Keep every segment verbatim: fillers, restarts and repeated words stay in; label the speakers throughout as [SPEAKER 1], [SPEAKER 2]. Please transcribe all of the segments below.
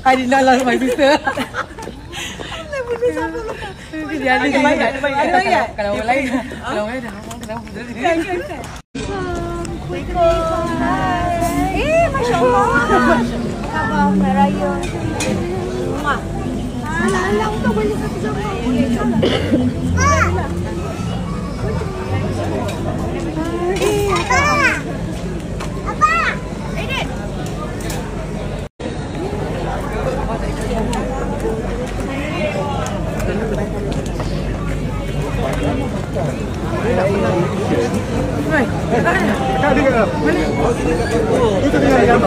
[SPEAKER 1] I did not love my sister. Dia ada banyak, ada banyak. Kalau orang lain, kalau orang lain dah ngomong kenapa dia. Kan kan kan.
[SPEAKER 2] Eh, Masya Allah. Khabar Meraya. Mak. Alah-alah, kau boleh satu zaman. Boleh salah. Eh, apa? Apa? Ini.
[SPEAKER 1] Hai,
[SPEAKER 3] Kak dia kat mana? Itu dia gambar.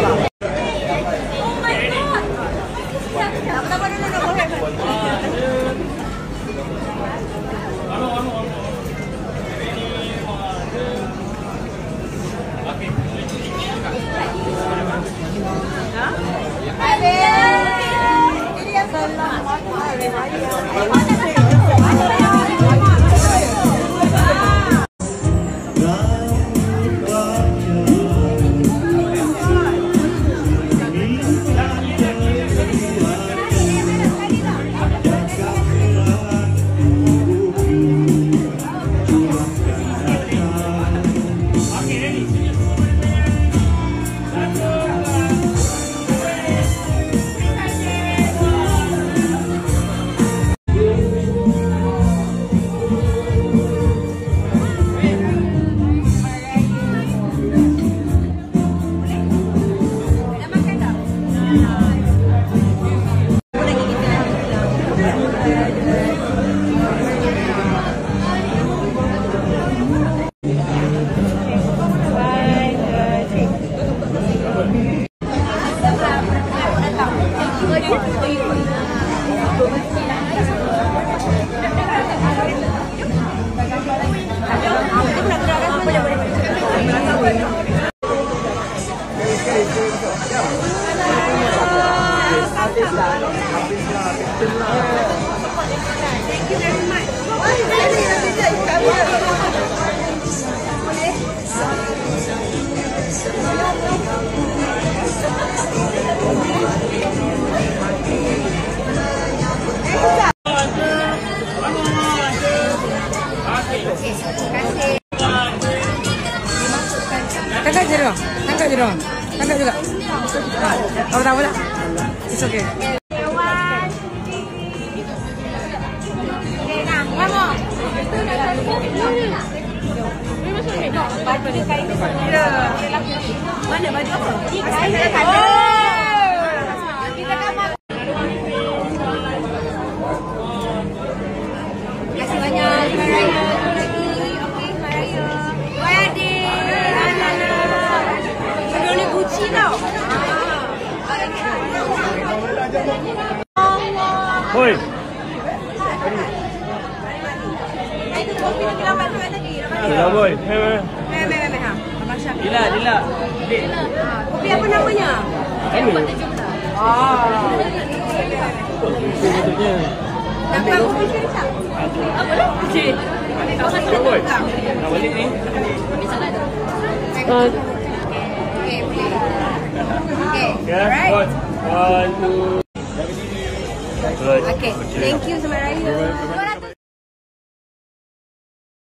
[SPEAKER 2] Thank you very much.
[SPEAKER 1] Tangkap je dong. Tangkap je dong. Tangkap juga. Oh, tak boleh. It's okay.
[SPEAKER 2] Mana baju apa? Kain dia kain. Kita kamar. Terima kasih banyak Maraya. Okey Maraya. Wah adik. Sebelum ni Gucci tau.
[SPEAKER 3] Hoi.
[SPEAKER 2] Itu kopi nak kita makan tadi.
[SPEAKER 3] Dah boy. Meh
[SPEAKER 2] Meh meh meh ha.
[SPEAKER 4] Dila, Dila.
[SPEAKER 2] Kopi apa namanya?
[SPEAKER 3] Ini.
[SPEAKER 2] Ah.
[SPEAKER 3] Bentuknya.
[SPEAKER 2] Dapat kopi cerita. Apa dah? Okey.
[SPEAKER 3] Dah boy. Nak balik ni.
[SPEAKER 2] Okay, please. Okay, alright.
[SPEAKER 3] One, one, two. Good.
[SPEAKER 2] Okay, thank you Semaraya.